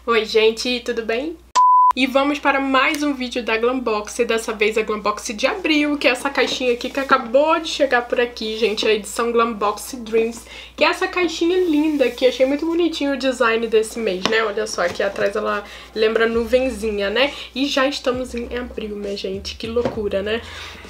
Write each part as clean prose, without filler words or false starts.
Oi gente, tudo bem? E vamos para mais um vídeo da Glambox, e dessa vez a Glambox de abril, que é essa caixinha aqui que acabou de chegar por aqui, gente, a edição Glambox Dreams, que é essa caixinha linda, que achei muito bonitinho o design desse mês, né? Olha só, aqui atrás ela lembra nuvenzinha, né? E já estamos em abril, minha gente, que loucura, né?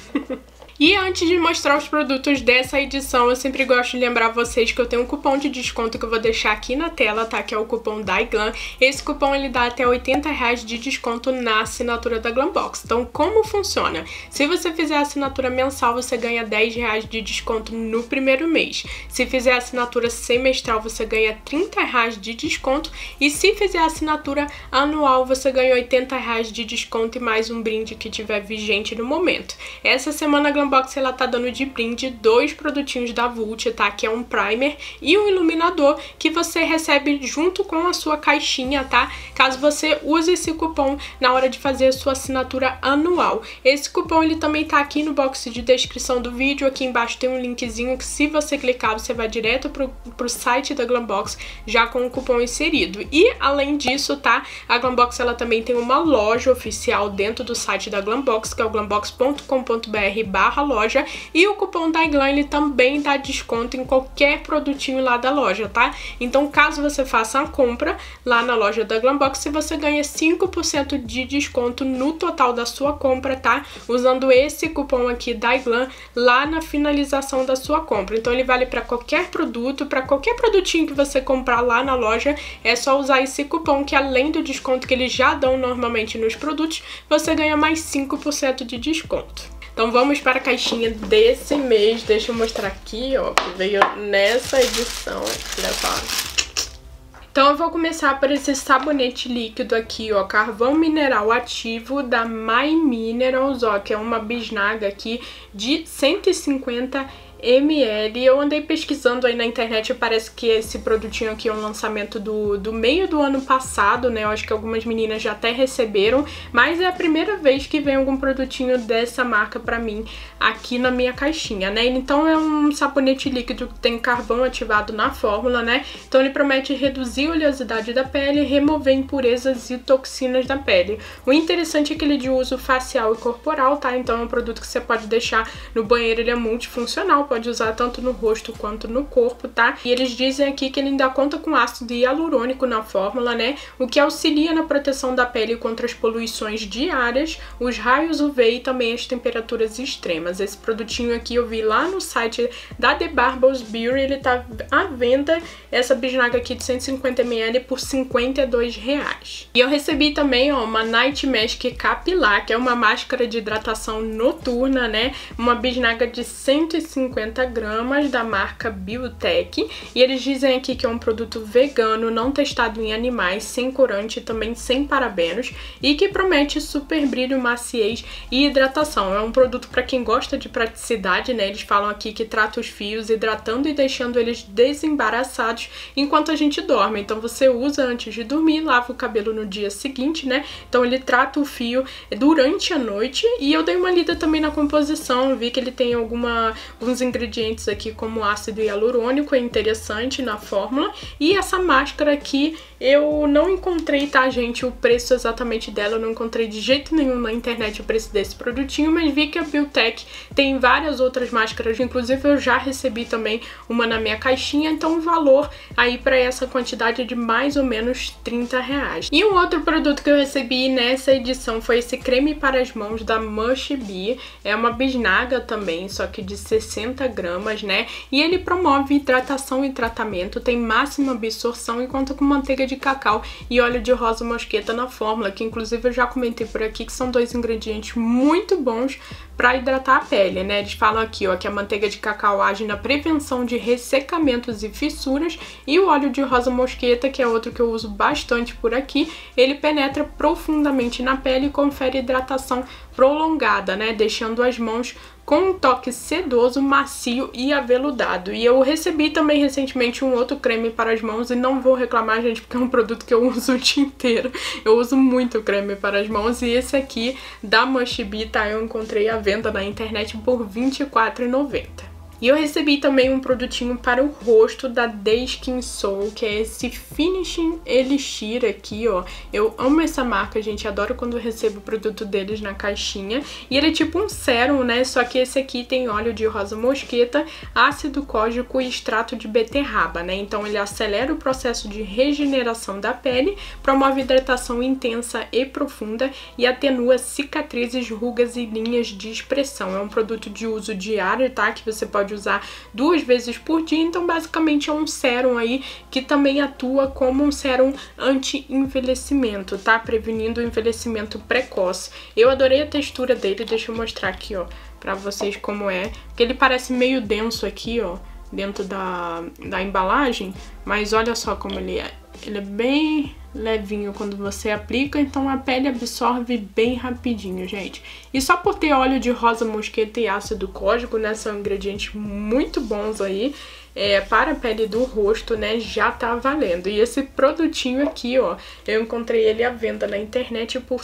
E antes de mostrar os produtos dessa edição, eu sempre gosto de lembrar vocês que eu tenho um cupom de desconto que eu vou deixar aqui na tela, tá? Que é o cupom DAIGLAM. Esse cupom ele dá até R$80 de desconto na assinatura da Glambox. Então, como funciona? Se você fizer a assinatura mensal, você ganha R$10 de desconto no primeiro mês. Se fizer a assinatura semestral, você ganha R$30 de desconto. E se fizer a assinatura anual, você ganha R$80 de desconto e mais um brinde que tiver vigente no momento. Essa semana a Glambox ela tá dando de brinde 2 produtinhos da Vult, tá? Que é um primer e um iluminador que você recebe junto com a sua caixinha, tá? Caso você use esse cupom na hora de fazer a sua assinatura anual. Esse cupom ele também tá aqui no box de descrição do vídeo, aqui embaixo tem um linkzinho que se você clicar você vai direto pro site da Glambox já com o cupom inserido. E além disso, tá? A Glambox ela também tem uma loja oficial dentro do site da Glambox, que é o glambox.com.br/loja, e o cupom DAIGLAM ele também dá desconto em qualquer produtinho lá da loja, tá? Então, caso você faça a compra lá na loja da Glambox, você ganha 5% de desconto no total da sua compra, tá? Usando esse cupom aqui DAIGLAM lá na finalização da sua compra. Então, ele vale para qualquer produto, para qualquer produtinho que você comprar lá na loja, é só usar esse cupom que além do desconto que eles já dão normalmente nos produtos, você ganha mais 5% de desconto. Então vamos para a caixinha desse mês, deixa eu mostrar aqui, ó, que veio nessa edição, olha só. Então eu vou começar por esse sabonete líquido aqui, ó, carvão mineral ativo da My Minerals, ó, que é uma bisnaga aqui de 150 ml. Eu andei pesquisando aí na internet, parece que esse produtinho aqui é um lançamento do meio do ano passado, né? Eu acho que algumas meninas já até receberam, mas é a primeira vez que vem algum produtinho dessa marca pra mim aqui na minha caixinha, né? Então é um sabonete líquido que tem carvão ativado na fórmula, né? Então ele promete reduzir a oleosidade da pele, remover impurezas e toxinas da pele. O interessante é que ele é de uso facial e corporal, tá? Então é um produto que você pode deixar no banheiro, ele é multifuncional, pode usar tanto no rosto quanto no corpo, tá? E eles dizem aqui que ele ainda conta com ácido hialurônico na fórmula, né? O que auxilia na proteção da pele contra as poluições diárias, os raios UV e também as temperaturas extremas. Esse produtinho aqui eu vi lá no site da The Barbers Beauty, ele tá à venda, essa bisnaga aqui de 150 ml por R$52. E eu recebi também, ó, uma Night Mask Capilar, que é uma máscara de hidratação noturna, né? Uma bisnaga de 150 gramas da marca Biotech, e eles dizem aqui que é um produto vegano, não testado em animais, sem corante e também sem parabenos, e que promete super brilho, maciez e hidratação. É um produto para quem gosta de praticidade, né? Eles falam aqui que trata os fios, hidratando e deixando eles desembaraçados enquanto a gente dorme. Então você usa antes de dormir, lava o cabelo no dia seguinte, né? Então ele trata o fio durante a noite, e eu dei uma lida também na composição, vi que ele tem alguns ingredientes aqui como ácido hialurônico, é interessante na fórmula. E essa máscara aqui eu não encontrei, tá, gente, o preço exatamente dela, eu não encontrei de jeito nenhum na internet o preço desse produtinho, mas vi que a Biotech tem várias outras máscaras, inclusive eu já recebi também uma na minha caixinha, então o valor aí para essa quantidade é de mais ou menos R$30. E um outro produto que eu recebi nessa edição foi esse creme para as mãos da Mush Bee, é uma bisnaga também, só que de 60 gramas, né? E ele promove hidratação e tratamento, tem máxima absorção e conta com manteiga de cacau e óleo de rosa mosqueta na fórmula, que inclusive eu já comentei por aqui que são dois ingredientes muito bons para hidratar a pele, né? Eles falam aqui, ó, que a manteiga de cacau age na prevenção de ressecamentos e fissuras, e o óleo de rosa mosqueta, que é outro que eu uso bastante por aqui, ele penetra profundamente na pele e confere hidratação prolongada, né? Deixando as mãos com um toque sedoso, macio e aveludado. E eu recebi também recentemente um outro creme para as mãos, e não vou reclamar, gente, porque é um produto que eu uso o dia inteiro. Eu uso muito creme para as mãos, e esse aqui da Mush Bee, tá? Eu encontrei à venda na internet por R$24,90. E eu recebi também um produtinho para o rosto da The Skin Soul, que é esse Finishing Elixir aqui, ó. Eu amo essa marca, gente, adoro quando eu recebo o produto deles na caixinha. E ele é tipo um sérum, né, só que esse aqui tem óleo de rosa mosqueta, ácido cógico e extrato de beterraba, né. Então ele acelera o processo de regeneração da pele, promove hidratação intensa e profunda e atenua cicatrizes, rugas e linhas de expressão. É um produto de uso diário, tá, que você pode usar 2 vezes por dia, então basicamente é um sérum aí que também atua como um sérum anti-envelhecimento, tá? Prevenindo o envelhecimento precoce. Eu adorei a textura dele, deixa eu mostrar aqui, ó, pra vocês como é, porque ele parece meio denso aqui, ó, dentro da embalagem, mas olha só como ele é. Ele é bem levinho quando você aplica, então a pele absorve bem rapidinho, gente. E só por ter óleo de rosa mosqueta e ácido cógico, né, são ingredientes muito bons aí para a pele do rosto, né, já tá valendo. E esse produtinho aqui, ó, eu encontrei ele à venda na internet por R$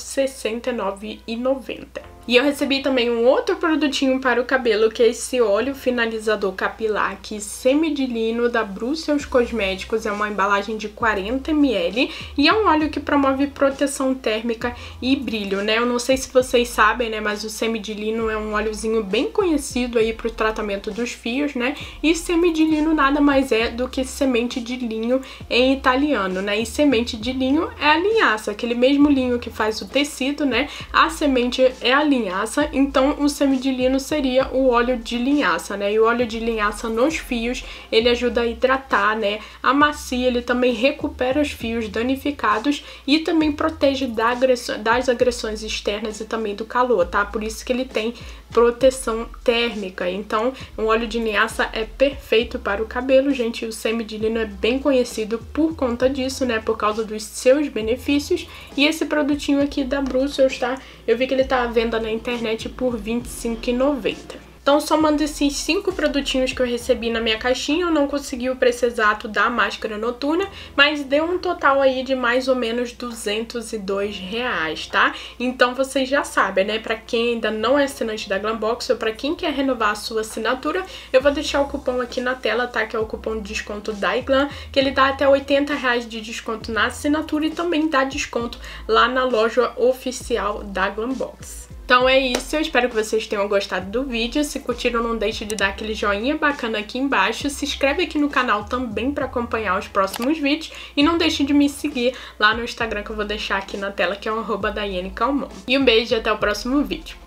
69,90. E eu recebi também um outro produtinho para o cabelo, que é esse óleo finalizador capilar aqui, semi de lino da Brussels Cosméticos. É uma embalagem de 40 ml e é um óleo que promove proteção térmica e brilho, né? Eu não sei se vocês sabem, né, mas o semi de lino é um óleozinho bem conhecido aí para o tratamento dos fios, né? E semi de lino nada mais é do que semente de linho em italiano, né? E semente de linho é a linhaça, aquele mesmo linho que faz o tecido, né? A semente é a linhaça, então o semi de lino seria o óleo de linhaça, né? E o óleo de linhaça nos fios, ele ajuda a hidratar, né? Amacia, ele também recupera os fios danificados e também protege das agressões externas e também do calor, tá? Por isso que ele tem proteção térmica. Então, o óleo de linhaça é perfeito para o cabelo, gente. O semi de lino é bem conhecido por conta disso, né? Por causa dos seus benefícios. E esse produtinho aqui da Brussels, tá? Eu vi que ele tá à venda na internet por R$ 25,90. Então, somando esses 5 produtinhos que eu recebi na minha caixinha, eu não consegui o preço exato da máscara noturna, mas deu um total aí de mais ou menos R$ 202, tá? Então, vocês já sabem, né? Pra quem ainda não é assinante da Glambox ou pra quem quer renovar a sua assinatura, eu vou deixar o cupom aqui na tela, tá? Que é o cupom de desconto da Iglam, que ele dá até R$ 80 de desconto na assinatura e também dá desconto lá na loja oficial da Glambox. Então é isso, eu espero que vocês tenham gostado do vídeo. Se curtiram, não deixe de dar aquele joinha bacana aqui embaixo. Se inscreve aqui no canal também para acompanhar os próximos vídeos. E não deixe de me seguir lá no Instagram, que eu vou deixar aqui na tela, que é o @DaianeCalmon. E um beijo e até o próximo vídeo.